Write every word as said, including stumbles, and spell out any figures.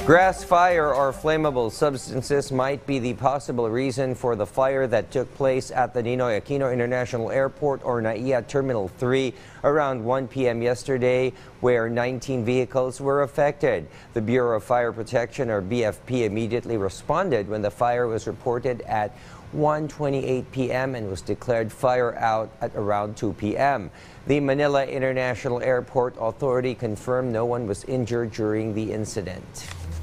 Grass fire or flammable substances might be the possible reason for the fire that took place at the Ninoy Aquino International Airport or NAIA Terminal three around one p m yesterday, where nineteen vehicles were affected. The Bureau of Fire Protection, or B F P, immediately responded when the fire was reported at one twenty-eight p m and was declared fire out at around two p m The Manila International Airport Authority confirmed no one was injured during the incident.